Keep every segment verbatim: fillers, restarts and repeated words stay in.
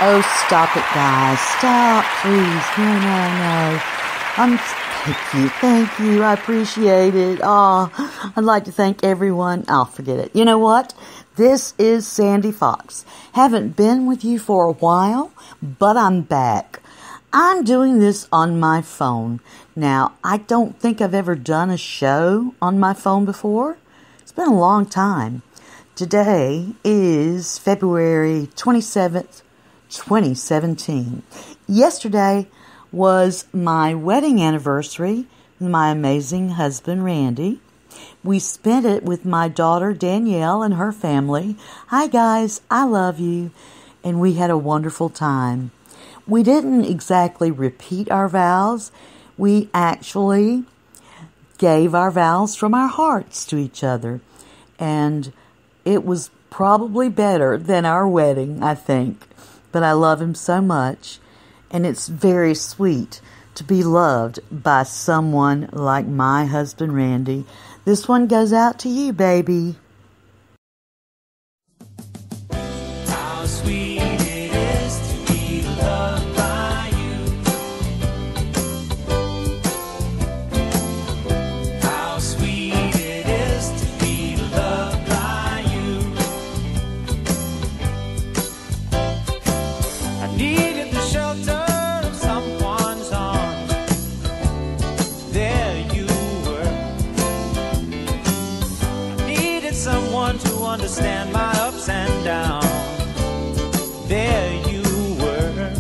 Oh, stop it, guys. Stop, please. No, no, no. Um, thank you. Thank you. I appreciate it. Oh, I'd like to thank everyone. I'll forget it. You know what? This is Sandy Fox. Haven't been with you for a while, but I'm back. I'm doing this on my phone. Now, I don't think I've ever done a show on my phone before. It's been a long time. Today is February twenty-seventh, twenty seventeen. Yesterday was my wedding anniversary with my amazing husband, Randy. We spent it with my daughter, Danielle, and her family. Hi, guys. I love you. And we had a wonderful time. We didn't exactly repeat our vows. We actually gave our vows from our hearts to each other. And it was probably better than our wedding, I think. But I love him so much. And it's very sweet to be loved by someone like my husband, Randy. This one goes out to you, baby. How sweet it is to be loved by you. How sweet it is to be loved by you. I needed the shelter of someone's arms. There you were. I needed someone to understand my ups and downs. There you were,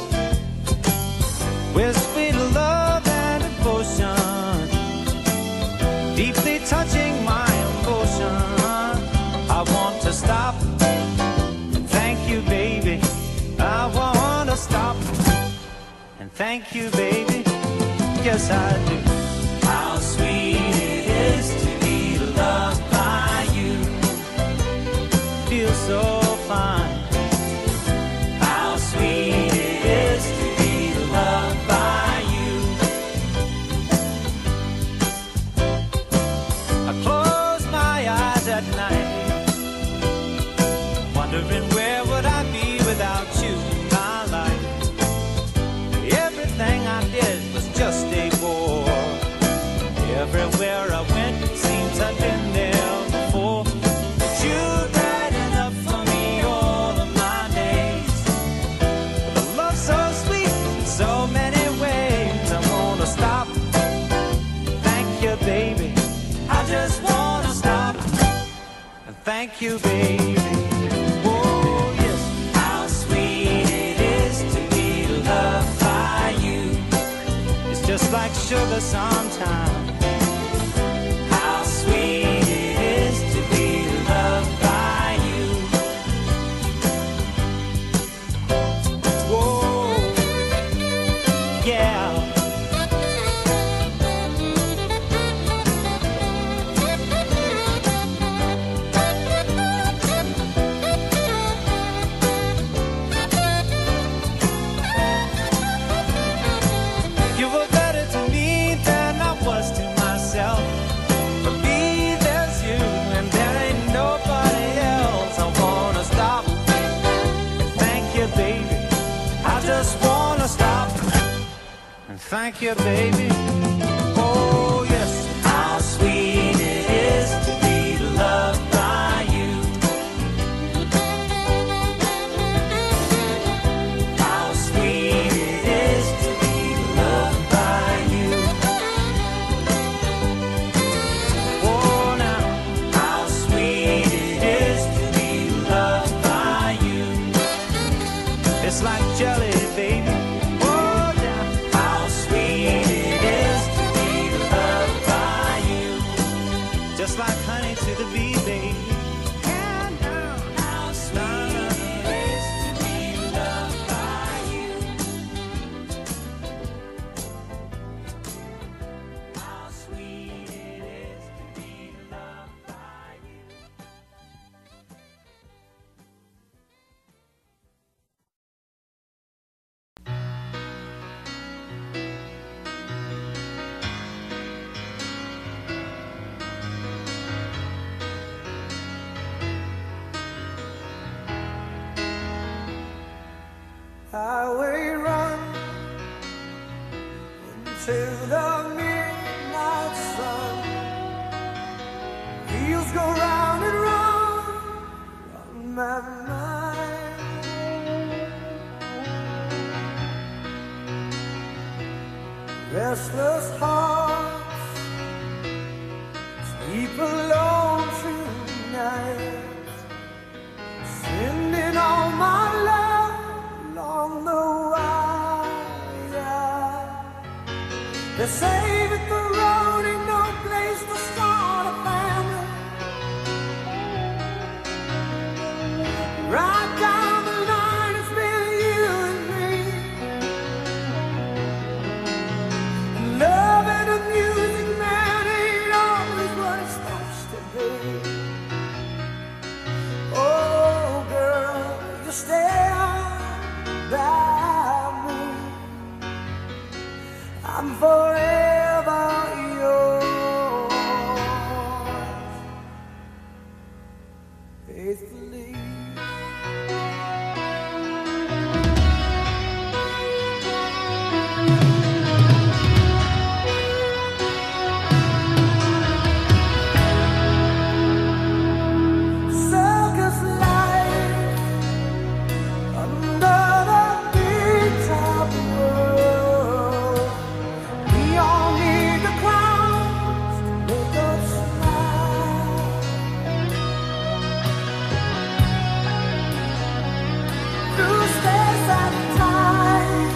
with sweet love and devotion, deeply touching my emotion. I want to stop and thank you, baby. I want to stop and thank you, baby. Yes, I do. How sweet it is to be loved by you. Feels so fine. How sweet it is to be loved by you. I close my eyes at night, wondering where would I be without you in my life. Everything I did was just a bore. Everywhere I went, it seems I've been there before. But you brighten up for me all of my days. With a love so sweet in so many ways. I wanna stop. Thank you, baby. I just wanna stop. And thank you, baby. Oh, yes. How sweet it is to be loved by you. It's just like sugar sometimes. How sweet it is to be loved by you. Whoa, yeah. You were better to me than I was to myself. For me, there's you, and there ain't nobody else. I wanna stop and thank you, baby. I just wanna stop and thank you, baby. Oh, yes. How sweet it is to be loved by you. How sweet it is to be loved by you. Oh, now, how sweet it is to be loved by you. It's like jelly, baby. Oh, now, how sweet it is to restless hearts sleep alone tonight, sending all my love along the wire. They say that the road ain't no place to start a family. Right down the line, it's been you and me. Love and the music, man, ain't always what it's supposed to be. Oh, girl, you stand by me. I'm forever yours, faithfully. Circus life under the big top world. We all need the clowns to make us smile. Through space and time,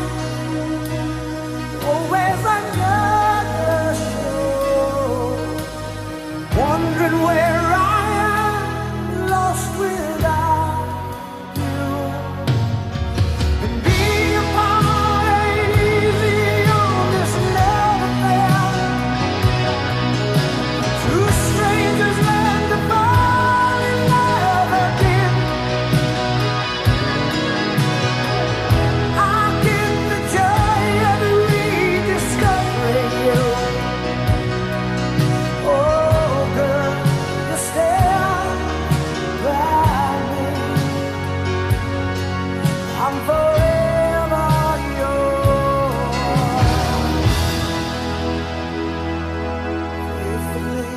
always another show. Wondering where I am, lost without you. And being apart ain't easy on this love affair. Two strangers learn to fall in love again. I get the joy of rediscovering you. Oh, girl, you stand by me. I'm forever yours, faithfully.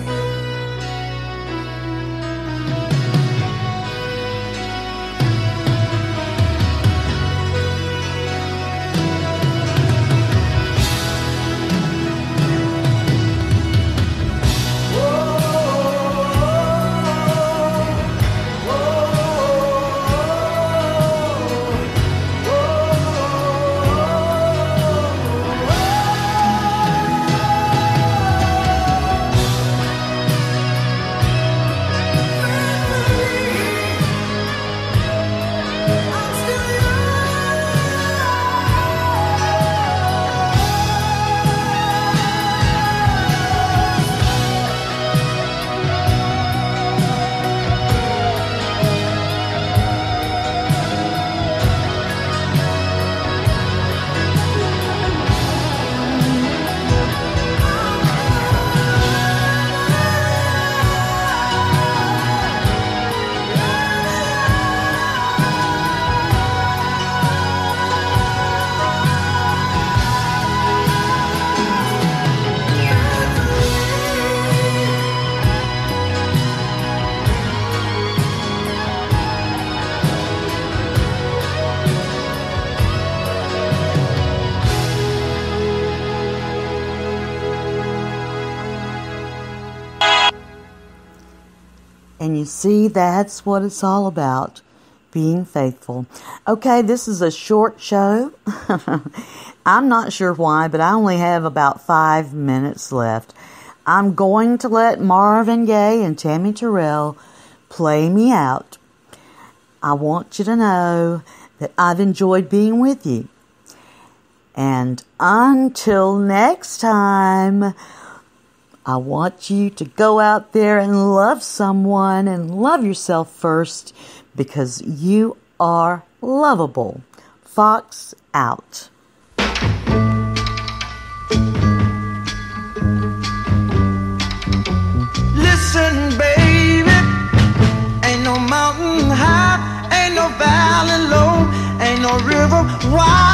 I'm still And you see, that's what it's all about, being faithful. Okay, this is a short show. I'm not sure why, but I only have about five minutes left. I'm going to let Marvin Gaye and Tammy Terrell play me out. I want you to know that I've enjoyed being with you. And until next time, I want you to go out there and love someone and love yourself first, because you are lovable. Fox out. Listen, baby, ain't no mountain high, ain't no valley low, ain't no river wide.